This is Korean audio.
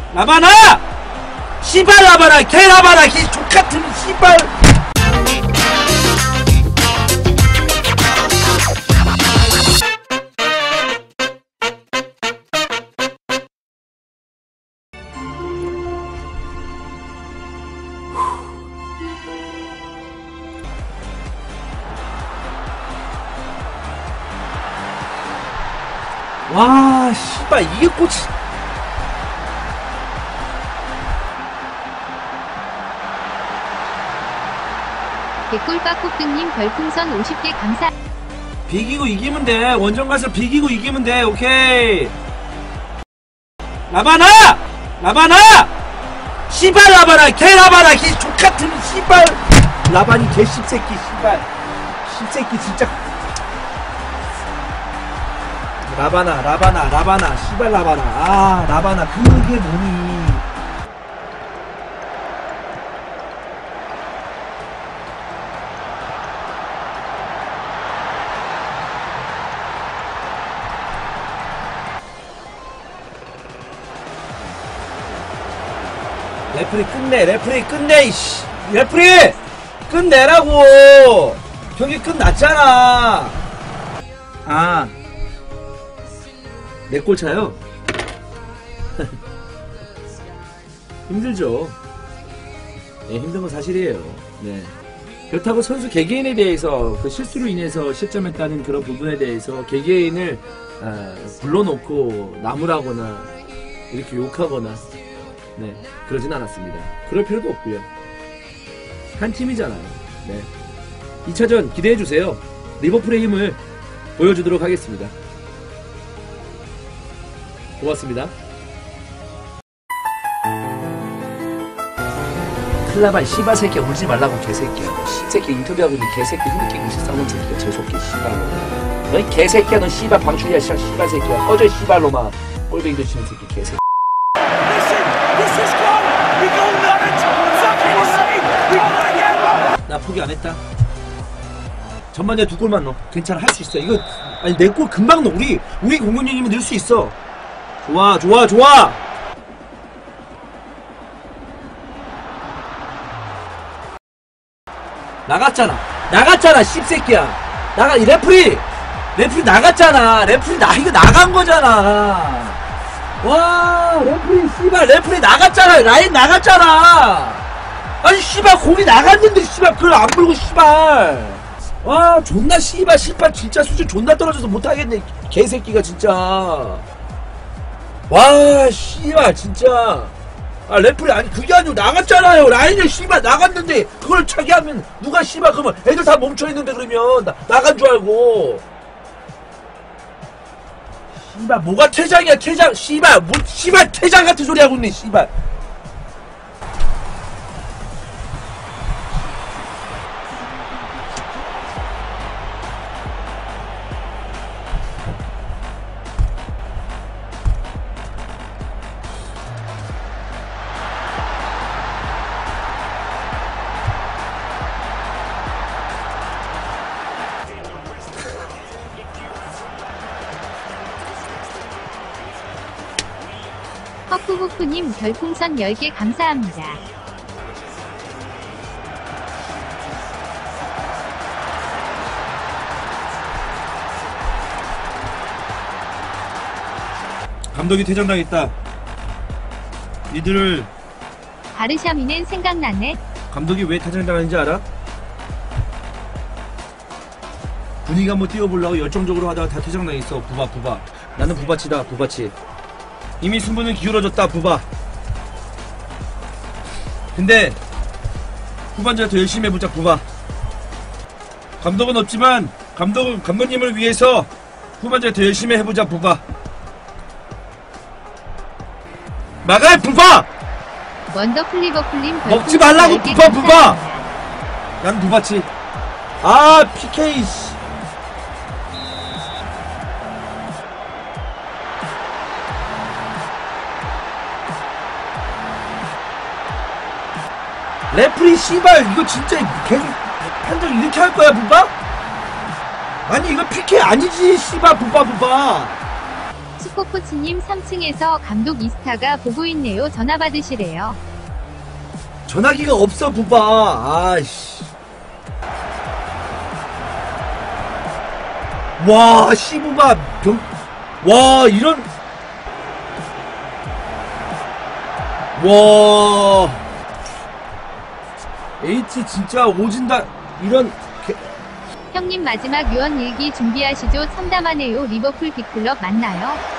라바나! 씨발 라바나! 개 라바나! 개 족같은 씨발! 와, 씨발, 이게 꽃이. 개꿀빠꾸님 별풍선 50개 감사. 비기고 이기면 돼. 원정 가서 비기고 이기면 돼. 오케이. 라바나! 라바나! 씨발 라바나! 개 라바나! 개 족같은 씨발! 라바니 개 씹새끼 씨발. 씹새끼 진짜. 라바나 라바나 라바나 씨발 라바나. 아 라바나 그게 뭐니. 레프리 끝내. 레프리 끝내 이씨. 레프리 끝내라고. 경기 끝났잖아. 아 내 골 차요? 힘들죠. 네, 힘든 건 사실이에요. 네. 그렇다고 선수 개개인에 대해서 그 실수로 인해서 실점했다는 그런 부분에 대해서 개개인을 불러놓고 나무라거나 이렇게 욕하거나 네 그러진 않았습니다. 그럴 필요도 없고요. 한 팀이잖아요. 네. 2차전 기대해주세요. 리버풀의 힘을 보여주도록 하겠습니다. 고맙습니다. 클라발 씨바 새끼야 울지 말라고 개새끼야. 씨새끼 인터뷰하고 있는 개새끼 힘있게 공식 싸우는 새끼야. 재수없게 씨발로. 너희 개새끼야. 너 씨발 방출이야. 씨발 새끼야. 꺼져 씨발로마. 꼴뱅이도 치는 새끼 개새끼. 나 포기 안 했다. 전반전에 2골만 넣어. 괜찮아. 할 수 있어. 이거 아니 내 골 금방 넣어. 우리 공격력이면 넣을 수 있어. 좋아 좋아 좋아. 나갔잖아 씹새끼야. 레프리 나갔잖아. 이거 나간 거잖아. 와 레프리 씨발 레프리 나갔잖아. 라인 나갔잖아. 아니 씨발 공이 나갔는데 씨발 그걸 안 불고 씨발. 와 존나 씨발 진짜 수준 존나 떨어져서 못하겠네 개새끼가 진짜. 와 씨발 진짜. 아 레프리 아니 그게 아니고 나갔잖아요. 라인을 씨발 나갔는데 그걸 차게 하면 누가 씨발 그러면 애들 다 멈춰있는데 그러면 나간 줄 알고. 씨발 뭐가 퇴장이야 퇴장. 씨발 뭐 씨발 퇴장 같은 소리 하고 있네 씨발. 허프부프님 별풍선 10개 감사합니다. 감독이 퇴장당했다. 니들을 바르샤미는 생각나네. 감독이 왜 퇴장당했는지 알아? 분위기 한번 띄워보려고 열정적으로 하다가 다 퇴장당했어. 부바 나는 부바치다. 부바치 이미 승부는 기울어졌다. 부바. 근데 후반전에 더 열심히 해보자. 부바. 감독은 없지만 감독님을 위해서 후반전에 더 열심히 해보자. 부바. 막아야 부바. 원더풀리버풀님 먹지 말라고 부바. 난 부바치. 아 PK 씨. 레프리 씨발 이거 진짜 계속 판정 이렇게 할 거야 부바? 아니 이거 PK 아니지 씨발 부바. 코코코치님 3층에서 감독 이스타가 보고 있네요. 전화 받으시래요. 전화기가 없어, 부바. 아이씨. 와, 씨부바, 와, 이런. 와. H 진짜 오진다. 이런. 형님 마지막 유언 일기 준비하시죠. 참담하네요. 리버풀 빅클럽 맞나요?